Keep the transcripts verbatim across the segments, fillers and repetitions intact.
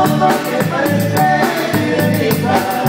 hermoso que parece sirenita.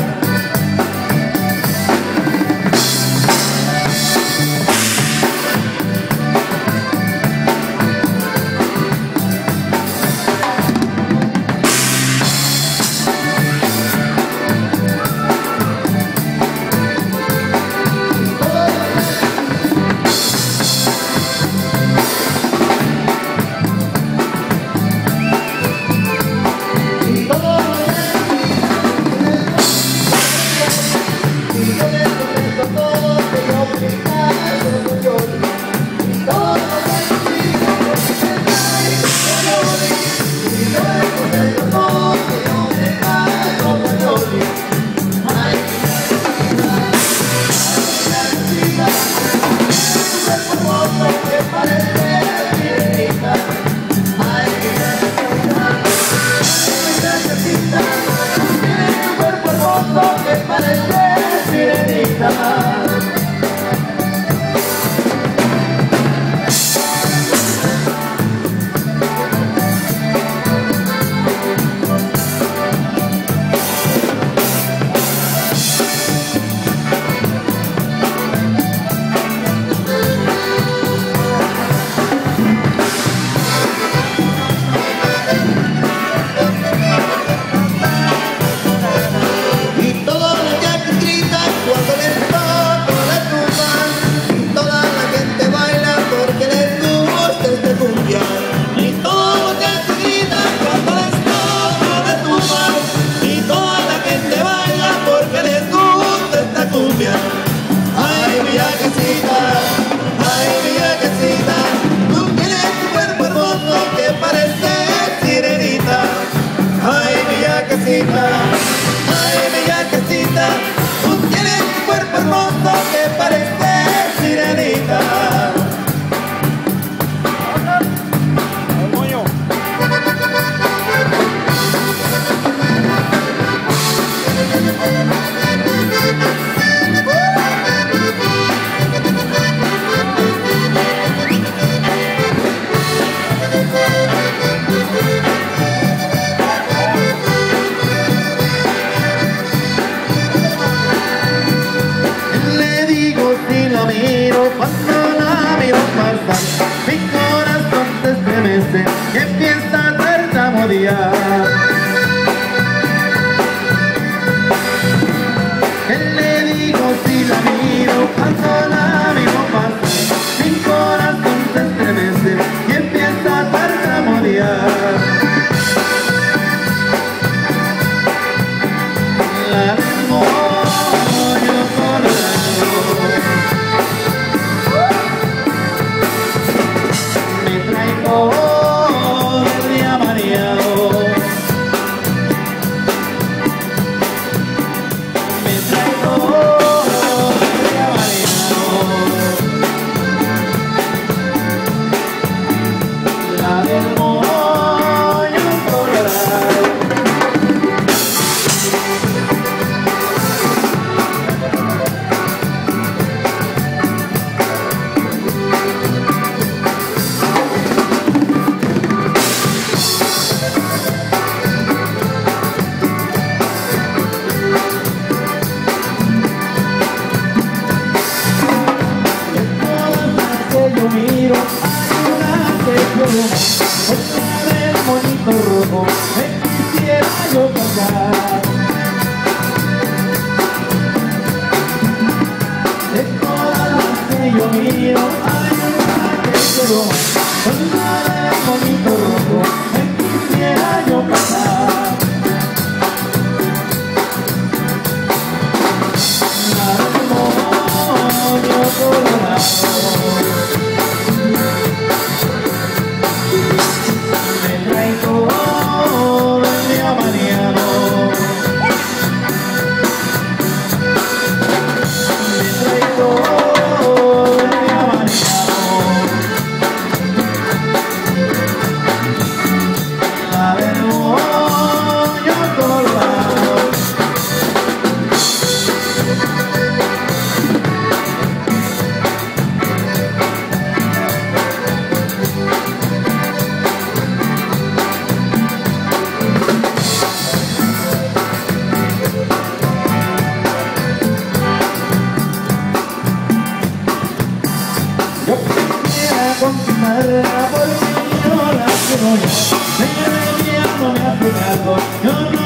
Ay, bella casita, tú tienes un cuerpo hermoso que parece sirenita. Cuando la miro pasar, mi corazón se estremece y empieza a tartamudear. ¿Qué le digo si la miro? Cuando la miro pasar, mi corazón se estremece y empieza a tartamudear. La del moño colorado todo el día mareado, me trae todo el día mareado, la del moño colorado. Yo miro, hay una que yo, otra del monito rojo, me quisiera yo casar. De todas las que yo miro, hay una que yo, otra del monito rojo, me quisiera yo casar. La del moño colorado, me trae todo el día mareado. yo, de día no me hace caso, yo no